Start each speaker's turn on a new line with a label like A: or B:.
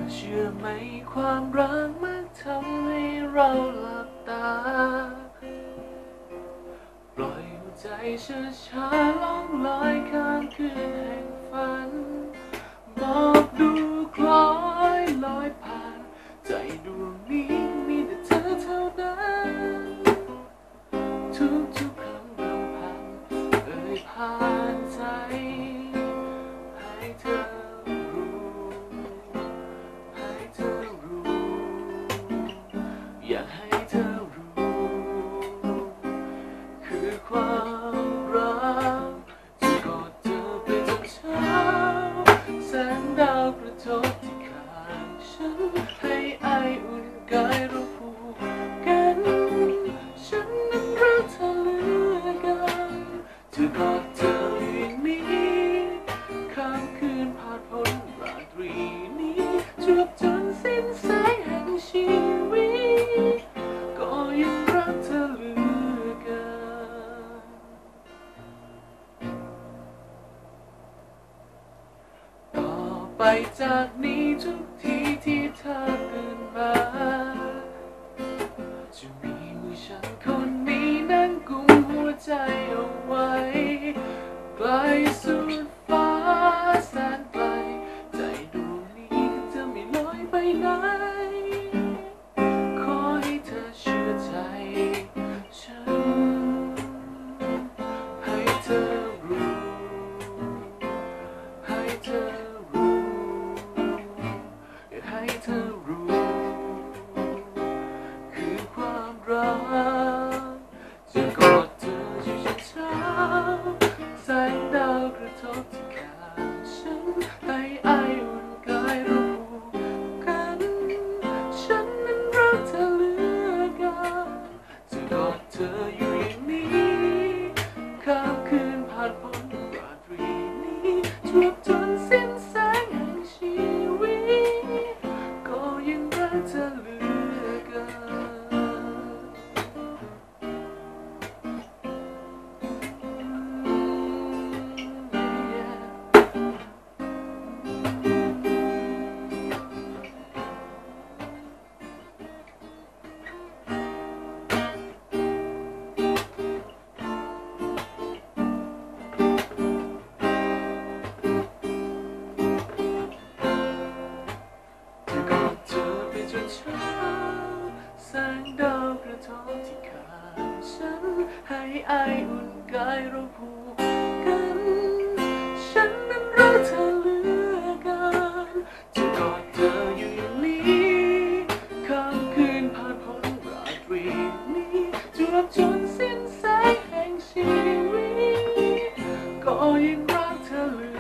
A: เชื่อไหมความรักมักทำให้เราหลับตาปล่อยหัวใจช้าๆล่องลอยข้ามคืนแห่งฝันมองดูคล้อยลอยผ่านใจดวงนี้มีแต่เธอเท่านั้นทุกคำรำพันเอ่ยผ่านใจให้เธออยากให้เธอรู้คือความรักจะกอดเธอไปจนเช้าแสงดาวกระทบที่ข้างฉันให้ไออุ่นกายเราผูกกันฉันนั้นรักเธอเหลือเกินจะกอดเธออย่างนี้ข้ามคืนผ่านพ้นราตรีนี้จวบจนสิ้นแสงแห่งชีวิตก็ยังรักเธอเหลือเกินต่อไปจากนี้ทุกทีที่เธอตื่นมาจะมีมือฉันคนนี้นั่งกุมหัวใจเอาไว้ไกลสุดฟ้าแสนไกลใจดวงนี้ก็จะไม่ลอยไปไหนขอให้เธอเชื่อใจฉันให้เธอรู้ให้เธอรู้อยากให้เธอรู้คือความรักจะกอดเธออยู่เช้าแสงดาวกระทบที่ข้างฉันให้ไออุ่นกายเราผูกกันฉันนั้นรักเธอเหลือเกินจะกอดเธออยู่อย่างนี้ข้ามคืนผ่านพ้นราตรีนี้จวบจนสิ้นแสงแห่งชีวิตก็ยังรักเธอเหลือเกินเช้าแสงดาวกระทบที่ข้างฉันให้ไออุ่นกายเราผูกกันฉันนั้นรักเธอเหลือเกินจะกอดเธออยู่อย่างนี้ข้ามคืนผ่านพ้นราตรีนี้จวบจนสิ้นแสงแห่งชีวิตก็ยังรักเธอเหลือ